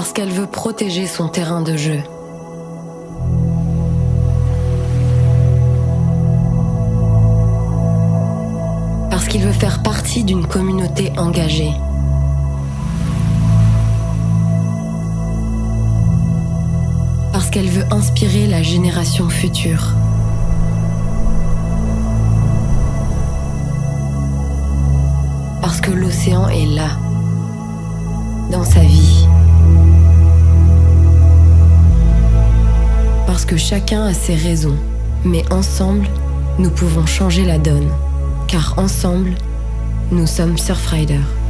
Parce qu'elle veut protéger son terrain de jeu. Parce qu'il veut faire partie d'une communauté engagée. Parce qu'elle veut inspirer la génération future. Parce que l'océan est là, dans sa vie. Parce que chacun a ses raisons, mais ensemble, nous pouvons changer la donne. Car ensemble, nous sommes Surfrider.